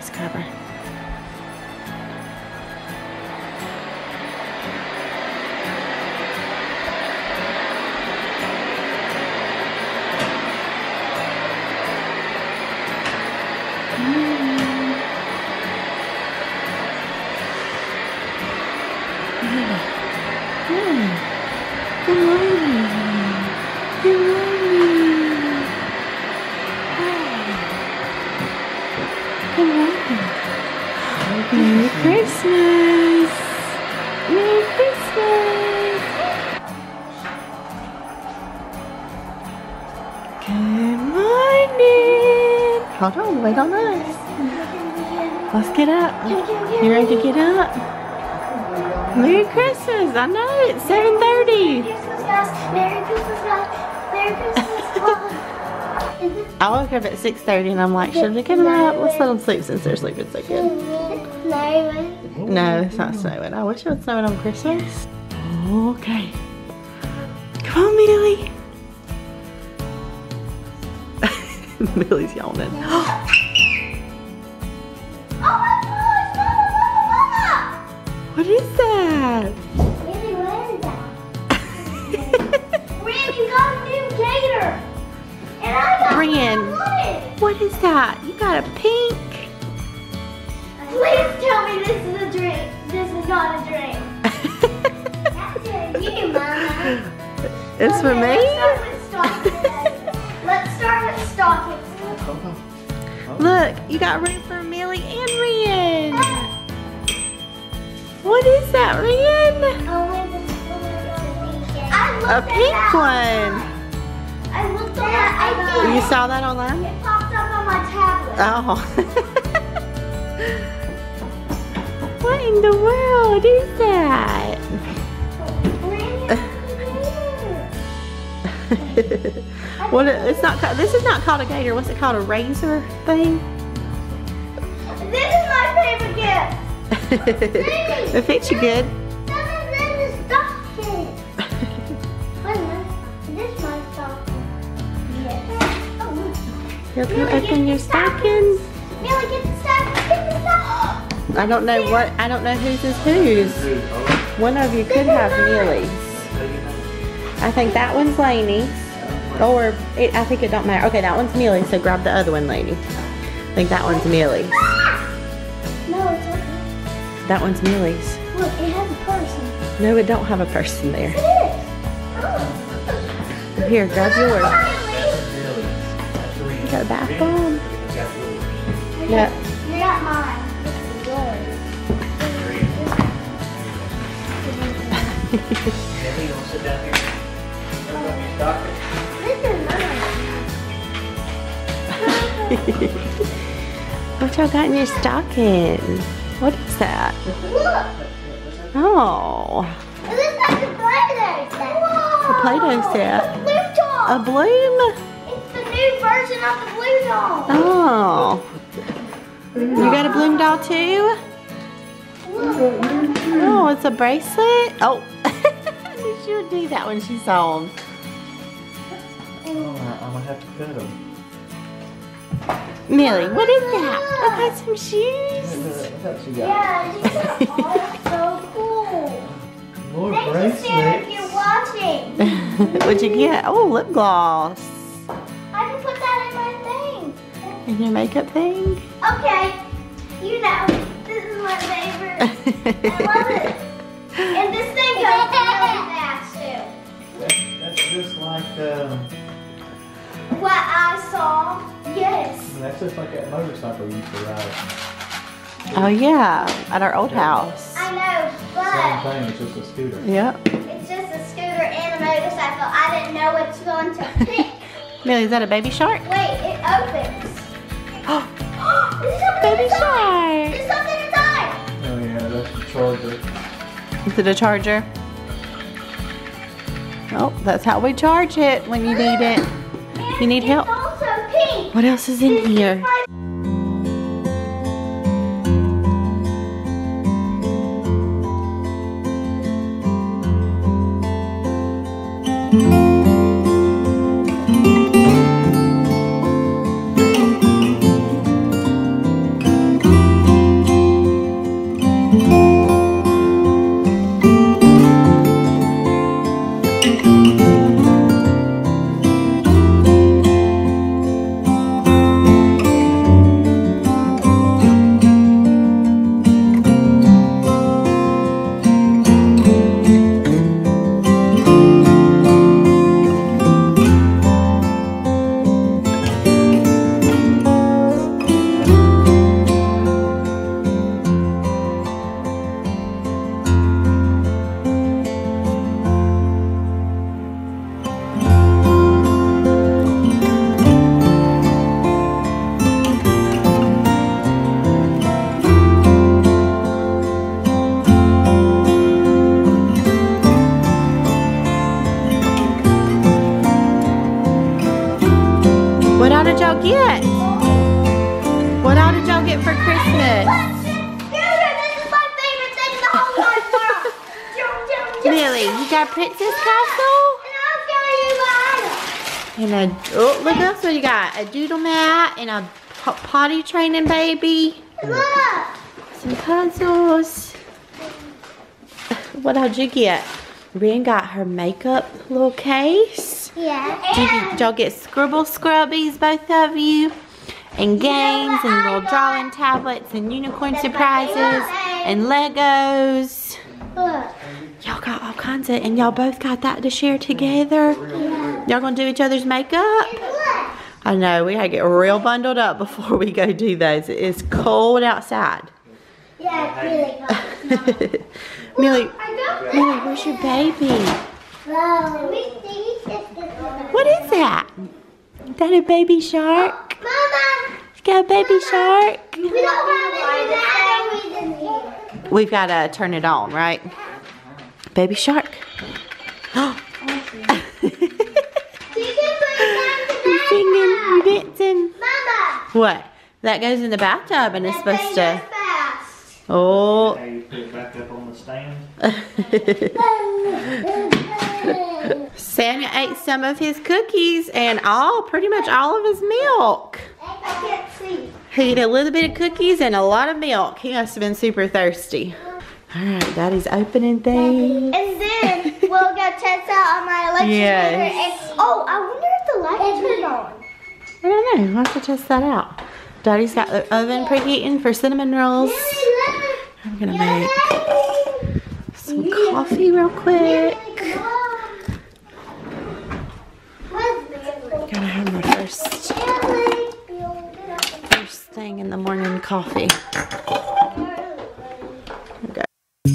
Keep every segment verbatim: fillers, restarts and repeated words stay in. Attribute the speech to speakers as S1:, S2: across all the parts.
S1: Let's grab her. Good morning. Good morning. Good morning. Merry Christmas. Merry Christmas. Good morning. Hold on, wait on us. Let's get up. You ready to get up? Merry Christmas. I know, it's seven thirty.
S2: Merry Christmas, guys. Merry Christmas, guys. Merry Christmas.
S1: I woke up at six thirty and I'm like, should I get them up? Let's let them sleep since they're sleeping so good. No, it's not snowing. I wish it was snowing on Christmas. Okay. Come on, Millie. Millie's yawning. What is that?
S2: Randy, what is that? Randy, you got a new gator. And I got
S1: Ren,
S2: one.
S1: what is that? You got a pink.
S2: Please tell me this is a drink. This is not a drink. That's for you, Mama.
S1: It's for me?
S2: Let's start with stockings. Let's start with stockings.
S1: Look, you got room for Millie and Ren. What is that, Ren? A pink one.
S2: I looked on that. I
S1: You saw that online?
S2: It popped up on my tablet.
S1: Oh. What in the world is that? What? It's not. This is not called a gator. What's it called? A razor thing?
S2: This is my favorite gift.
S1: It fits you good.
S2: That is in the stocking. Wait a minute. This is my stocking. Yes. Oh, look.
S1: You'll come open your stockings.
S2: Millie, get the stocking. Get the stocking.
S1: I don't know what. I don't know whose is whose. One of you could have Millie's. I think that one's Lainey's. Or it, I think it don't matter. Okay, that one's Millie's. So grab the other one, Lainey. I think that one's Millie's.
S2: No, it's okay.
S1: That one's Millie's.
S2: Look, it has a person.
S1: No, it don't have a person there.
S2: It is. Oh.
S1: Here, grab yours.
S2: Finally.
S1: You got a bath bomb? Yeah.
S2: You got mine. This is yours.
S3: Millie, you want to sit down here? Open up your stocking.
S2: This is mine.
S1: What y'all got in your stocking? What is that?
S2: Look.
S1: Oh,
S2: This is like a Play-Doh set. Whoa.
S1: a Play-Doh set.
S2: Blue doll.
S1: A bloom?
S2: It's the new version of the blue doll.
S1: Oh. You got a bloom doll too? Oh, it's a bracelet? Oh. She would do that when she saw them.
S3: Oh, I'm gonna have to cut them.
S1: Millie, what is that? I got some shoes.
S3: What you got?
S2: Yeah, these are all so cool.
S3: More
S2: Thank you, Sarah, if you're watching.
S1: What'd you get? Oh, lip gloss.
S2: I can put that in my thing.
S1: In your makeup thing?
S2: Okay, you know, this is my favorite. I love it. And this thing goes really fast too.
S3: That's, that's just like um,
S2: What I saw, yes.
S3: that's just like that motorcycle you used to ride.
S1: Oh yeah, at our old house.
S2: I know,
S3: Same
S2: but
S3: thing, it's just a scooter.
S1: Yep.
S2: it's just a scooter and a motorcycle. I didn't know which one to pick.
S1: Millie, is that a baby shark?
S2: Wait, it opens. There's something
S1: Baby
S2: inside.
S1: shark.
S2: There's something inside.
S3: Oh yeah, that's the charger.
S1: Is it a charger? Oh, that's how we charge it when you need it.
S2: And
S1: You need help?
S2: It's also pink.
S1: What else is in
S2: This is
S1: here?
S2: my
S1: get for Christmas?
S2: This is my favorite thing in the whole wide world. Jump, jump, jump.
S1: Millie, you got Princess Castle?
S2: And I'll show you what I
S1: And a, oh, look else what you got. A doodle mat and a potty training baby.
S2: Look.
S1: Some puzzles. What else you get? Ren got her makeup little case.
S2: Yeah.
S1: Did y'all get scribble scrubbies, both of you? And games and little drawing tablets and unicorn surprises and Legos.
S2: Look.
S1: Y'all got all kinds of, and y'all both got that to share together. Y'all gonna do each other's makeup? I know, we gotta get real bundled up before we go do those. It is cold outside.
S2: Yeah, it's really cool.
S1: Millie, Millie, where's your baby? What is that? Is that a baby shark?
S2: Mama!
S1: You got a baby shark?
S2: We don't have any batteries in here.
S1: We've gotta turn it on, right? Baby shark.
S2: You can put it
S1: You're singing, you're dancing.
S2: Mama!
S1: What? That goes in the bathtub and it's
S2: That
S1: supposed
S2: thing
S1: to.
S2: goes fast.
S1: Oh.
S3: Now you put it back up on the stand.
S1: Samuel ate some of his cookies and all, pretty much all of his milk.
S2: I can't see.
S1: He ate a little bit of cookies and a lot of milk. He must have been super thirsty. All right, Daddy's opening things.
S2: And then we'll go test out on my electric
S1: Yes.
S2: meter. And, oh, I wonder if the light turned on.
S1: I don't know, we'll have to test that out. Daddy's got the oven preheating for cinnamon rolls. I'm gonna make some coffee real quick. Gotta have my first, first thing in the morning coffee. Okay.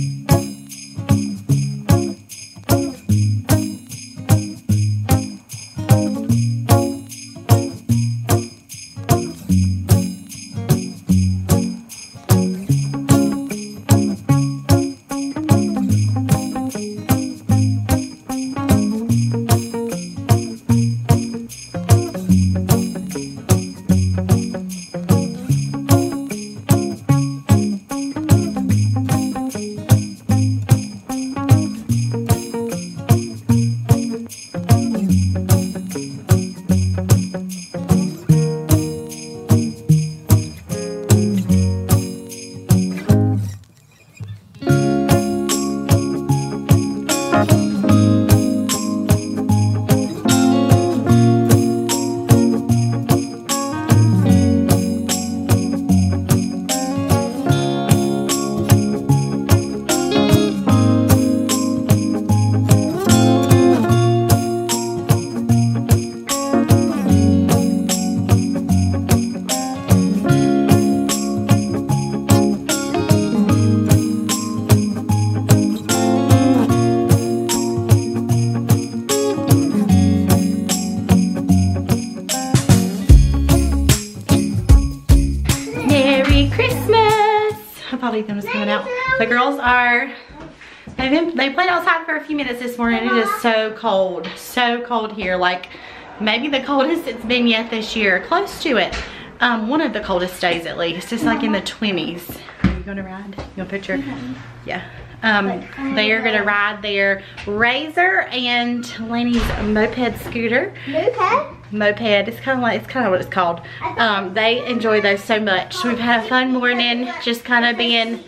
S1: Ethan was coming out. The girls are, they've been, they played outside for a few minutes this morning. It is so cold, so cold here. Like maybe the coldest it's been yet this year, close to it. Um, one of the coldest days at least. It's like in the twenties. Are you gonna ride? You gonna put your, yeah. Um, they are gonna ride their Razor and Lenny's moped scooter.
S2: Moped?
S1: Moped, it's kind of like, it's kind of what it's called. Um, they enjoy those so much. We've had a fun morning, just kind of being,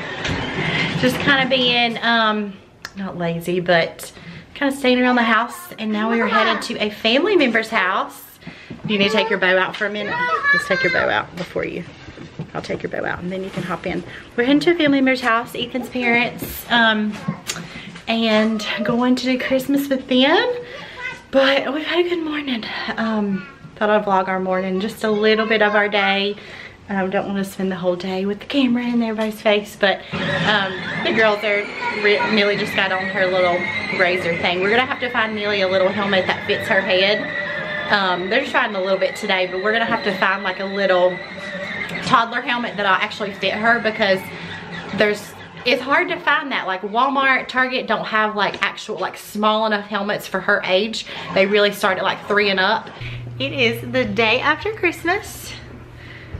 S1: just kind of being, um, not lazy, but kind of staying around the house. And now we are headed to a family member's house. You need to take your bow out for a minute. Let's take your bow out before you, I'll take your bow out and then you can hop in. We're heading to a family member's house, Ethan's parents, um, and going to do Christmas with them. But we've had a good morning. Um, thought I'd vlog our morning, just a little bit of our day. Um, don't want to spend the whole day with the camera in everybody's face, but um, the girls are, Millie just got on her little Razor thing. We're gonna have to find Millie a little helmet that fits her head. Um, they're just riding a little bit today, but we're gonna have to find like a little toddler helmet that'll actually fit her, because there's, it's hard to find that. Like Walmart, Target don't have like actual like small enough helmets for her age. They really start at like three and up. It is the day after Christmas.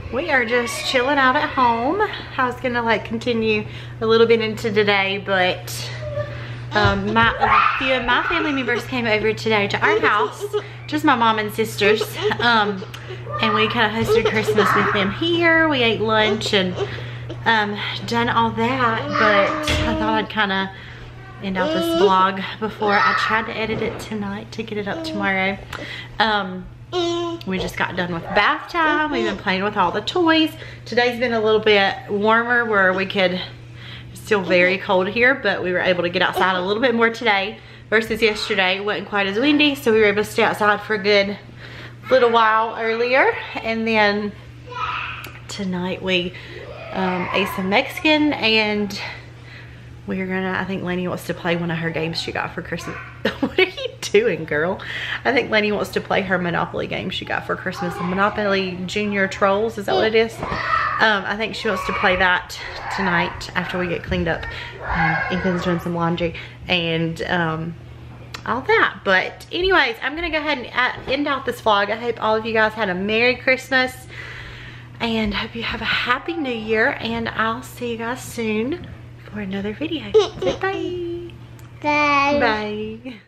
S1: We are just chilling out at home. I was gonna like continue a little bit into today, but um, my, a few of my family members came over today to our house, just my mom and sisters, um, and we kind of hosted Christmas with them here. We ate lunch and um, done all that, but I thought I'd kind of end out this vlog before I tried to edit it tonight to get it up tomorrow. Um, we just got done with bath time. We've been playing with all the toys. Today's been a little bit warmer where we could, it's still very cold here, but we were able to get outside a little bit more today versus yesterday. It wasn't quite as windy, so we were able to stay outside for a good little while earlier. And then tonight we um, ate some Mexican, and we're gonna, I think Lainey wants to play one of her games she got for Christmas. What are you doing, girl? I think Lainey wants to play her Monopoly game she got for Christmas. The Monopoly Junior Trolls, is that what it is? Um, I think she wants to play that tonight after we get cleaned up. Um, Ethan's doing some laundry and um, all that. But anyways, I'm gonna go ahead and end out this vlog. I hope all of you guys had a Merry Christmas and hope you have a Happy New Year, and I'll see you guys soon for another video. Say bye.
S2: Bye.
S1: Bye.